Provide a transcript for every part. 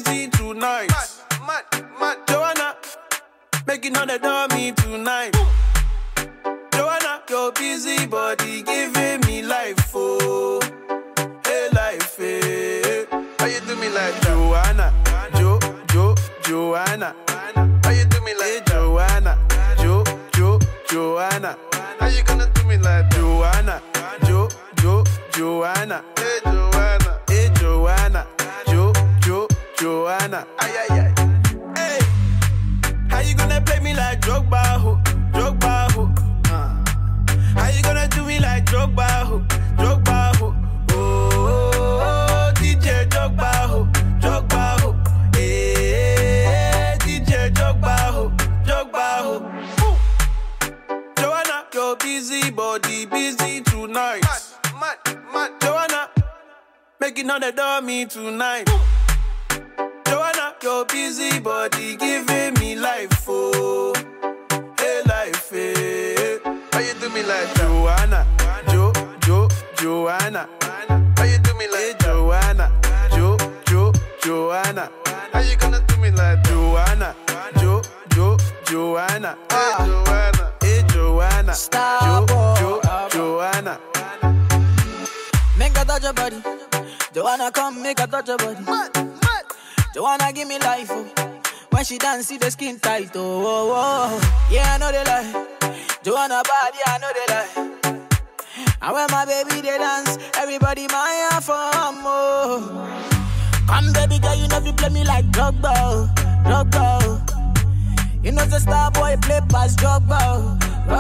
busy tonight. Mad. Joanna, making all the dummy tonight. Joanna, your busy body giving me life, oh. Hey, life, hey. How you do me like Joanna? Joanna. How you do me like hey, Joanna? Joanna. How you gonna do me like Joanna? Joanna. Hey, Joanna. Hey, Joanna. Joanna. Ay. Hey, how you gonna play me like Drogba, ho? How you gonna do me like Drogba, ho? Oh, DJ Drogba, ho. Hey, DJ Drogba, ho. Joanna, your busy body busy tonight. Mad. Joanna, making all the dummy tonight. Joanna, your busy body giving me life, oh. Hey, life, hey. How you do me like Joanna? Joanna. How you do me like hey, Joanna? Joanna. How you gonna do me like Joanna? Joanna. Hey, Joanna. Hey, Joanna. Stop, Joanna. Make a touch your body. Joanna, come make a touch your body. Joanna, give me life, oh. When she dance, see the skin tight, oh. Yeah, I know they lie. Joanna bad, yeah, I know they lie. And when my baby they dance, everybody my for more. Come baby girl, you know you play me like Drogba. You know the star boy play past Drogba.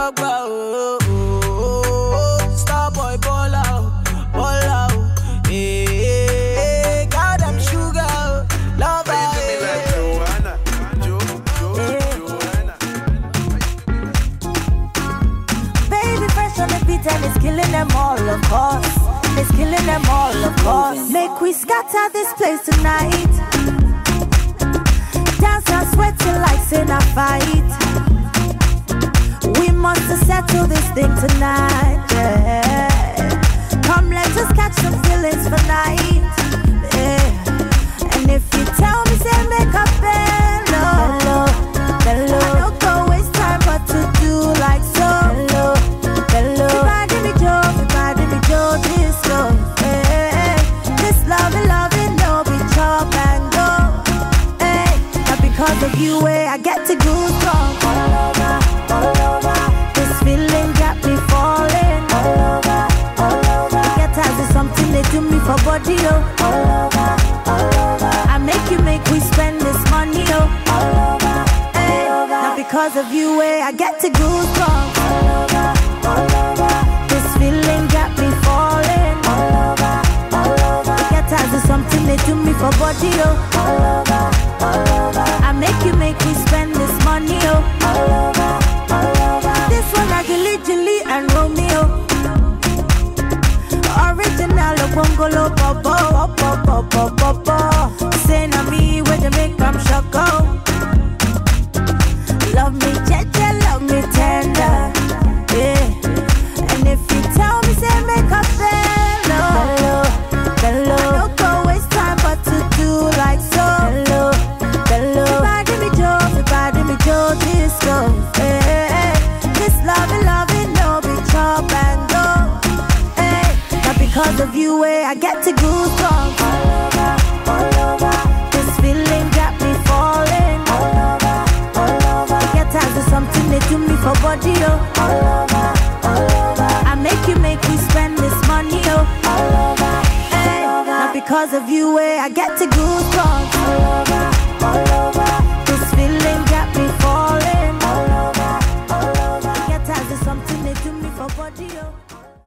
Star boy ball out. Hey, God, I'm sugar. Love How you do me like Joanna? Baby, fresh on the beat and it's killing them all, of course. Make we scatter this place tonight. Dance and sweat till like sin a fight. We must settle this thing tonight, yeah. Come, let us catch some feelings for night, yeah. And if you tell me, say make a bello. I don't go waste time, but to do like so. Everybody me Joe, this love, hey. This loving, no be chop and go, hey. Now because of you, I get to goosebumps all over. This feeling got me falling all over. Get as is something they do me for body, oh. All over. I make we spend this money, oh. All over. Hey. Now because of you, I get to goosebumps all over. This feeling got me falling all over. Get as is something they do me for body, oh. All over. I make we spend this money, oh. All over. This one like Julie and Romeo. Original Bongolo Bobo. Say na me where they make them shock, oh. Love me jeje, love me tender, yeah. And if you tell me, say make a bello. I don't go waste time, but to do like so. Everybody me Joe, this love, hey. This loving, no be chop and go, hey. Now because of you, I get to goosebumps all over. This feeling got me falling all over. Get as is something they do me for body, oh. All over. I make we spend this money, oh. All over. Hey. Now because of you, I get to goosebumps all over.